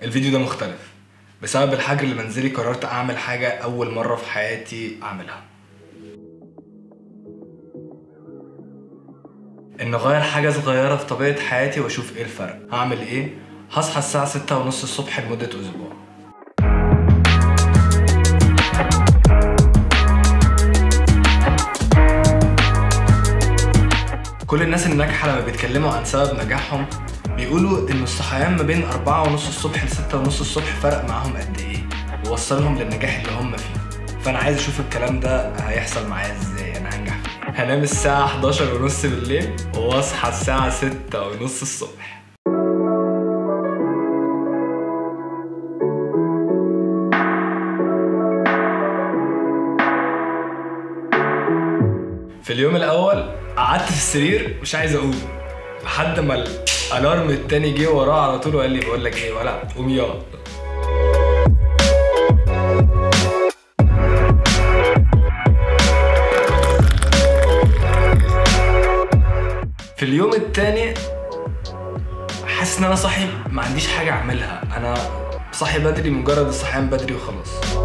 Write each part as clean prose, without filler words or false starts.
الفيديو ده مختلف بسبب الحجر المنزلي. قررت اعمل حاجة اول مرة في حياتي اعملها، ان اغير حاجة صغيرة في طبيعة حياتي واشوف ايه الفرق. هعمل ايه؟ هصحى الساعة 6:30 الصبح لمدة اسبوع. كل الناس الناجحة لما بيتكلموا عن سبب نجاحهم بيقولوا ان الصحيان ما بين 4:30 الصبح ل 6:30 الصبح فرق معاهم قد ايه ووصلهم للنجاح اللي هم فيه. فانا عايز اشوف الكلام ده هيحصل معايا ازاي، انا هنجح فيه. هنام الساعة 11:30 بالليل واصحى الساعة 6:30 الصبح. في اليوم الاول قعدت في السرير مش عايز اقوم لحد ما الالارم التاني جه وراه على طول وقال لي بقول لك ايه ولا قوم يلا. في اليوم التاني حاسس ان انا صاحي ما عنديش حاجه اعملها، انا صاحي بدري مجرد الصحيان بدري وخلاص.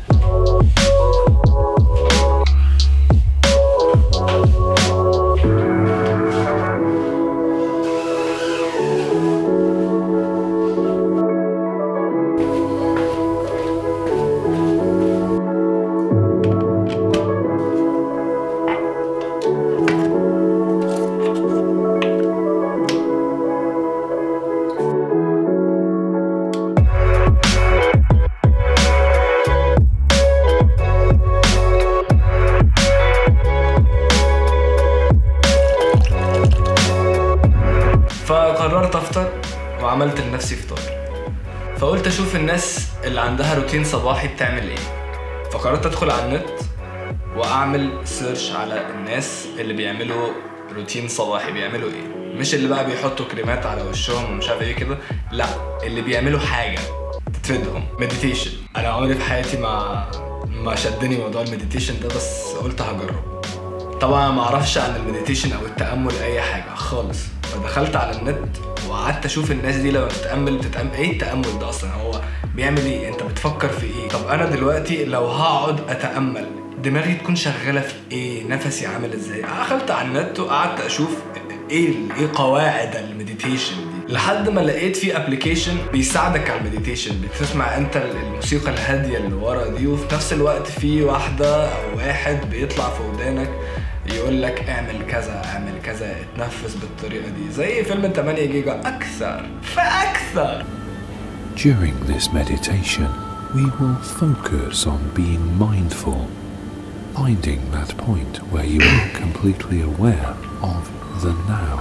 فقررت افطر وعملت لنفسي فطار. فقلت اشوف الناس اللي عندها روتين صباحي بتعمل ايه. فقررت ادخل على النت واعمل سيرش على الناس اللي بيعملوا روتين صباحي بيعملوا ايه. مش اللي بقى بيحطوا كريمات على وشهم ومش عارف ايه كده، لا، اللي بيعملوا حاجه تفيدهم. مديتيشن. انا عمري في حياتي ما شدني موضوع المديتيشن ده، بس قلت هجرب. طبعا ما اعرفش عن المديتيشن او التامل اي حاجه خالص. فدخلت على النت وقعدت اشوف الناس دي لما بتتامل ايه التامل ده اصلا، هو بيعمل ايه، انت بتفكر في ايه. طب انا دلوقتي لو هقعد اتامل دماغي تكون شغاله في ايه، نفسي عامل ازاي. دخلت على النت وقعدت اشوف ايه قواعد المديتيشن دي، لحد ما لقيت في ابلكيشن بيساعدك على المديتيشن. بتسمع انت الموسيقى الهاديه اللي ورا دي، وفي نفس الوقت في واحده او واحد بيطلع في ودانك يقول لك اعمل كذا اعمل كذا، اتنفس بالطريقه دي، زي فيلم 8 جيجا اكثر فاكثر. During this meditation, we will focus on being mindful, finding that point where you are completely aware of the now.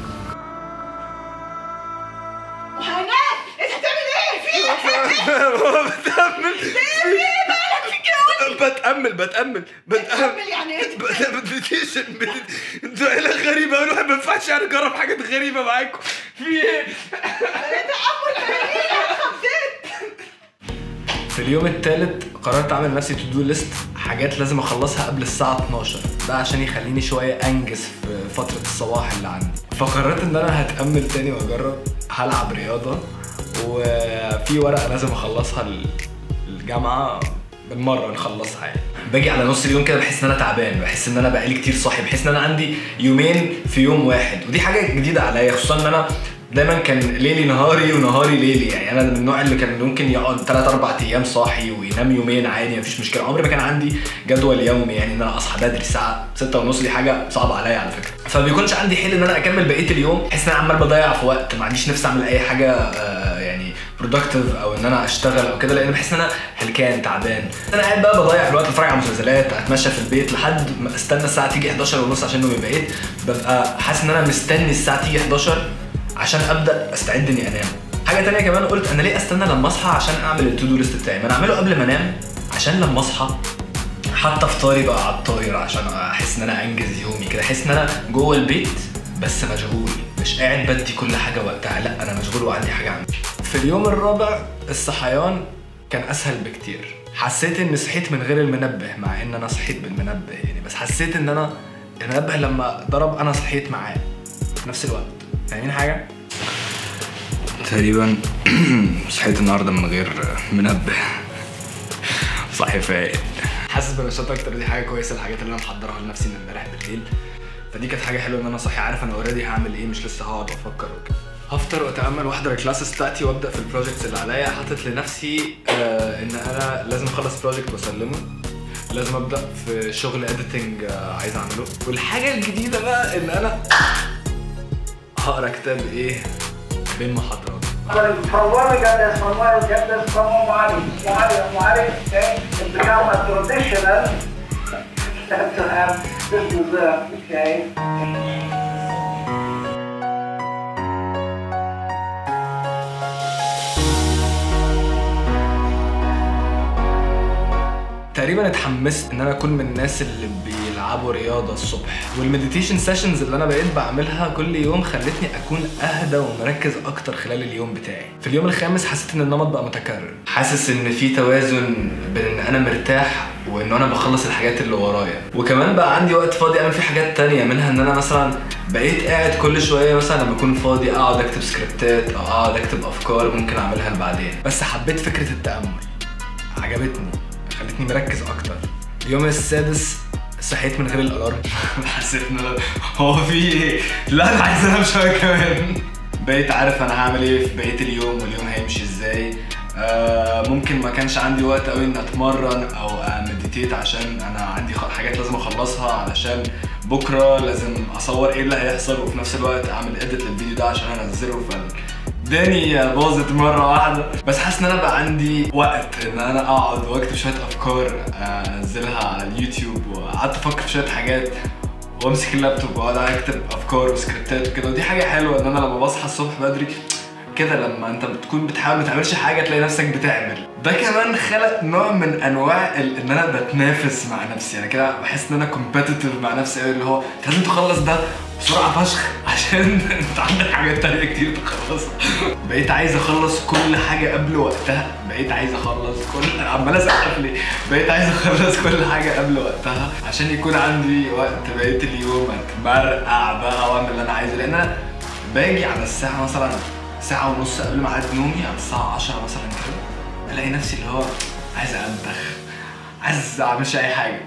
حنان، انت هتعمل ايه؟ في ايه؟ بتأمل يعني ايه؟ مديتيشن. انتوا عيلة غريبة، الواحد ما ينفعش يعني اجرب حاجات غريبة معاكم. في ايه؟ تأمل غريب، خضيت. في اليوم الثالث قررت اعمل نفسي تو دو ليست، حاجات لازم اخلصها قبل الساعة 12، ده عشان يخليني شوية انجز في فترة الصباح اللي عندي. فقررت ان انا هتأمل تاني واجرب، هلعب رياضة، وفي ورقة لازم اخلصها الجامعة بالمره نخلصها. يعني باجي على نص اليوم كده بحس ان انا تعبان، بحس ان انا بقالي كتير صاحي، بحس ان انا عندي يومين في يوم واحد، ودي حاجه جديده عليا، خصوصا ان انا دايما كان ليلي نهاري ونهاري ليلي. يعني انا من النوع اللي كان ممكن يقعد 3-4 ايام صاحي وينام يومين عادي مفيش مشكله. عمري ما كان عندي جدول يومي، يعني ان انا اصحى بدري الساعه 6:30 دي حاجه صعبه عليا على فكره. فبيكونش عندي حل ان انا اكمل بقيه اليوم، بحس ان انا عمال بضيع في وقت، ما عنديش نفس اعمل اي حاجه يعني برودكتيف او ان انا اشتغل او كده، لان بحس ان انا هلكان تعبان. انا قاعد بقى بضيع الوقت، اتفرج على مسلسلات، اتمشى في البيت لحد ما استنى الساعه تيجي 11:30 عشان نومي بقيت ببقى حاسس ان انا مستني الساعه تيجي 11 عشان ابدا استعد اني انام. حاجه تانية كمان قلت انا ليه استنى لما اصحى عشان اعمل التو دو ليست بتاعي، ما انا اعمله قبل ما انام عشان لما اصحى حتى افطاري بقى على الطاير، عشان احس ان انا انجز يومي كده، احس ان انا جوه البيت بس مشغول، مش قاعد بدي كل حاجه وقتها، لا انا مشغول وعندي حاجه اعملها. في اليوم الرابع الصحيان كان اسهل بكتير. حسيت اني صحيت من غير المنبه، مع ان انا صحيت بالمنبه يعني، بس حسيت ان انا المنبه لما ضرب انا صحيت معاه في نفس الوقت. فاهمين حاجه؟ تقريبا صحيت النهارده من غير منبه، صحي فايق، حاسس بنشاط اكتر. دي حاجه كويسه، الحاجات اللي انا محضرها لنفسي من امبارح بالليل، فدي كانت حاجه حلوه ان انا صاحي عارف انا اوريدي هعمل ايه، مش لسه هقعد افكر وكده. هفطر واتامل واحضر الكلاسز بتاعتي وابدا في البروجكتس اللي عليا. حاطط لنفسي ان انا لازم اخلص بروجكت واسلمه، لازم ابدا في شغل اديتنج عايز اعمله. والحاجه الجديده بقى ان انا هقرا كتاب ايه بين محاضرات. From where we got this? From where we get this? From Omari. Okay? It's become a traditional to have this dessert, okay? تقريبا اتحمست ان انا اكون من الناس اللي بيلعبوا رياضه الصبح، والمديتيشن سيشنز اللي انا بقيت بعملها كل يوم خلتني اكون اهدى ومركز اكتر خلال اليوم بتاعي. في اليوم الخامس حسيت ان النمط بقى متكرر، حاسس ان في توازن بين ان انا مرتاح وان انا بخلص الحاجات اللي ورايا، وكمان بقى عندي وقت فاضي اعمل فيه حاجات تانية، منها ان انا مثلا بقيت قاعد كل شويه مثلا لما اكون فاضي اقعد اكتب سكريبتات او اقعد اكتب افكار ممكن اعملها لبعدين. بس حبيت فكره التامل، عجبتني، خلتني مركز اكتر. اليوم السادس صحيت من غير الالارم حسيت ان هو في ايه؟ لا انا عايز انام شويه كمان. بقيت عارف انا هعمل ايه في بقيه اليوم واليوم هيمشي ازاي. ممكن ما كانش عندي وقت قوي ان اتمرن او مديتيت عشان انا عندي حاجات لازم اخلصها علشان بكره لازم اصور ايه اللي هيحصل، وفي نفس الوقت اعمل اديت للفيديو ده عشان انزله. الدنيا باظت مره واحده، بس حاسس ان انا بقى عندي وقت ان انا اقعد واكتب شويه افكار انزلها على اليوتيوب، وقعدت افكر في شويه حاجات وامسك اللابتوب واقعد اكتب افكار وسكريبتات وكده. ودي حاجه حلوه ان انا لما بصحى الصبح بدري كده لما انت بتكون بتحاول ما تعملش حاجه تلاقي نفسك بتعمل. ده كمان خلق نوع من انواع ان انا بتنافس مع نفسي، انا كده بحس ان انا كومبيتيتيف مع نفسي قوي، اللي هو انت لازم تخلص ده بسرعه فشخ عشان انت عندك حاجات تانية كتير تخلصها. بقيت عايز اخلص كل حاجه قبل وقتها، بقيت عايز اخلص كل عمال اسقف لي، بقيت عايز اخلص كل حاجه قبل وقتها عشان يكون عندي وقت بقيه اليوم اتمرقع بقى واعمل اللي انا عايزه. لان انا باجي على الساعه مثلا ساعة ونص قبل ميعاد نومي على الساعة 10 مثلا كده، الاقي نفسي اللي هو عايز انتخ، عايز اعملش اي حاجة.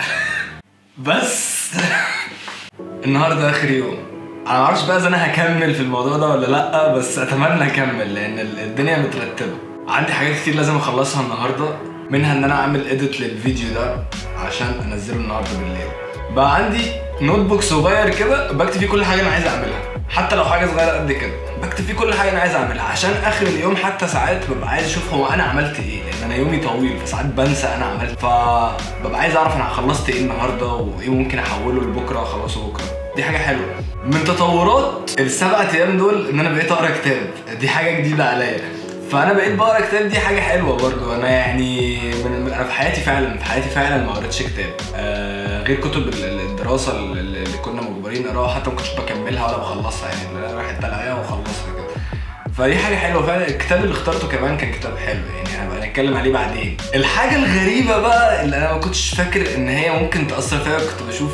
بس النهارده اخر يوم، انا معرفش بقى اذا انا هكمل في الموضوع ده ولا لا، بس اتمنى اكمل لان الدنيا مترتبة. عندي حاجات كتير لازم اخلصها النهارده، منها ان انا اعمل اديت للفيديو ده عشان انزله النهارده بالليل. بقى عندي نوت بوك صغير كده بكتب فيه كل حاجة انا عايز اعملها، حتى لو حاجة صغيرة قد كده بكتب فيه كل حاجه انا عايز اعملها، عشان اخر اليوم حتى ساعات ببقى عايز اشوف هو انا عملت ايه، لان انا يومي طويل فساعات بنسى انا عملت، فببقى عايز اعرف انا خلصت ايه النهارده وايه ممكن احوله لبكره اخلصه بكره. دي حاجه حلوه. من تطورات السبع ايام دول ان انا بقيت اقرا كتاب، دي حاجه جديده عليا، فانا بقيت بقرا كتاب، دي حاجه حلوه برضو. انا يعني انا في حياتي فعلا ما قريتش كتاب غير كتب الدراسه اللي كنا مجبرين نقراها، حتى ما كنتش بكملها ولا بخلصها، يعني اللي رايح التلاقيها وخلصها كده. فدي حاجه حلوه فعلا. الكتاب اللي اخترته كمان كان كتاب حلو، يعني هنبقى نتكلم عليه بعدين. الحاجه الغريبه بقى اللي انا ما كنتش فاكر ان هي ممكن تاثر فيا، كنت بشوف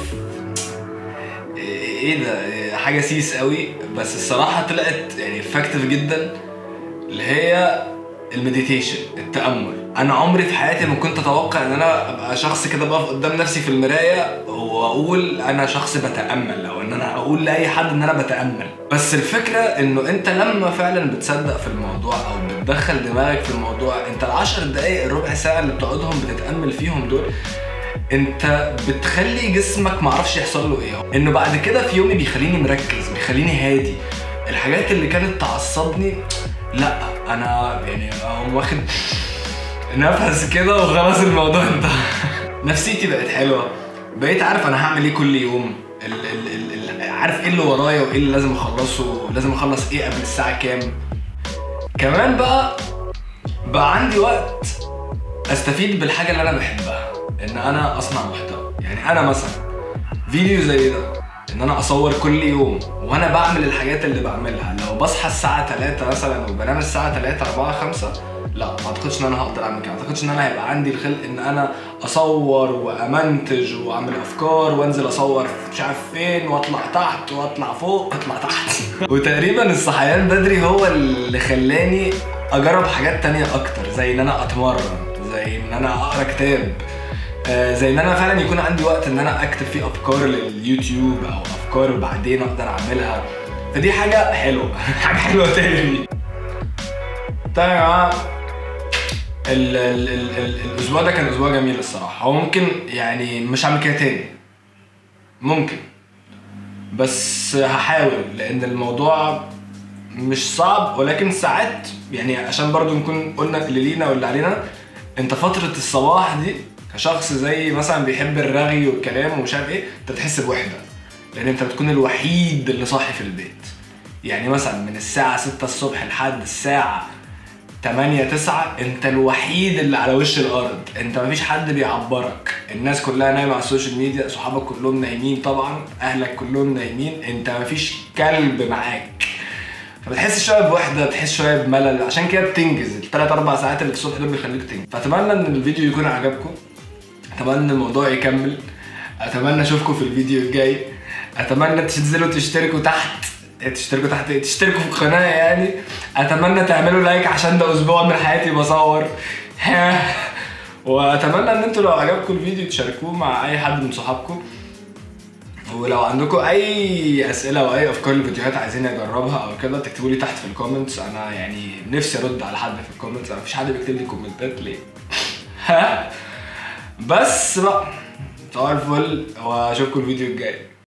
ايه ده، حاجه سيس قوي، بس الصراحه طلعت يعني افكتيف جدا، اللي هي المديتيشن، التأمل. أنا عمري في حياتي ما كنت أتوقع إن أنا أبقى شخص كده بقف قدام نفسي في المراية وأقول أنا شخص بتأمل، أو إن أنا أقول لأي حد إن أنا بتأمل. بس الفكرة إنه أنت لما فعلا بتصدق في الموضوع أو بتدخل دماغك في الموضوع، أنت ال10 دقايق الربع ساعة اللي بتقعدهم بتتأمل فيهم دول، انت بتخلي جسمك معرفش يحصل له ايه. انه بعد كده في يومي بيخليني مركز، بيخليني هادي. الحاجات اللي كانت تعصبني لا، انا يعني اقوم واخد نفس كده وخلاص الموضوع انتهى. نفسيتي بقت حلوه، بقيت عارف انا هعمل ايه كل يوم، عارف ايه اللي ورايا وايه اللي لازم اخلصه، ولازم اخلص ايه قبل الساعه كام. كمان بقى عندي وقت استفيد بالحاجه اللي انا بحبها، ان انا اصنع محتوى. يعني انا مثلا فيديو زي ده، ان انا اصور كل يوم وانا بعمل الحاجات اللي بعملها، لو بصحى الساعه 3 مثلا وبنام الساعه 3 4 5، لا ما اعتقدش ان انا هقدر اعمل كده، ما اعتقدش ان انا هيبقى عندي الخلق ان انا اصور وامنتج واعمل افكار وانزل اصور مش عارف فين واطلع تحت واطلع فوق واطلع تحت. وتقريبا الصحيان بدري هو اللي خلاني اجرب حاجات تانية اكتر، زي ان انا اتمرن، زي ان انا اقرا كتاب، زي ان انا فعلا يكون عندي وقت ان انا اكتب فيه افكار لليوتيوب او افكار بعدين اقدر اعملها. فدي حاجه حلوه. حاجه حلوه تاني. طيب يا جماعه الاسبوع ده كان اسبوع جميل الصراحه. هو ممكن يعني مش هعمل كده تاني، ممكن، بس هحاول لان الموضوع مش صعب، ولكن ساعات يعني عشان برضو نكون قلنا اللي لينا واللي علينا. انت فتره الصباح دي كشخص زي مثلا بيحب الرغي والكلام ومش عارف ايه، انت بتحس بوحده لان انت بتكون الوحيد اللي صاحي في البيت. يعني مثلا من الساعه 6 الصبح لحد الساعه 8 9 انت الوحيد اللي على وش الارض، انت مفيش حد بيعبرك، الناس كلها نايمه على السوشيال ميديا، صحابك كلهم نايمين طبعا، اهلك كلهم نايمين، انت مفيش كلب معاك. فبتحس شويه بوحده، بتحس شويه بملل، عشان كده بتنجز الثلاث 4 ساعات اللي في الصبح دول بيخليك تنجز. فاتمنى ان الفيديو يكون عجبكم، اتمنى ان الموضوع يكمل، اتمنى اشوفكم في الفيديو الجاي، اتمنى تنزلوا تشتركوا تحت تشتركوا في القناه يعني، اتمنى تعملوا لايك عشان ده اسبوع من حياتي بصور. واتمنى ان انتوا لو عجبكم الفيديو تشاركوه مع اي حد من صحابكم، ولو عندكم اي اسئله او اي افكار لفيديوهات عايزين اجربها او كده تكتبوا لي تحت في الكومنتس. انا يعني نفسي ارد على حد في الكومنتس، مفيش حد بيكتب لي كومنتات ليه؟ بس بقى صباح الفل واشوفكم الفيديو الجاي.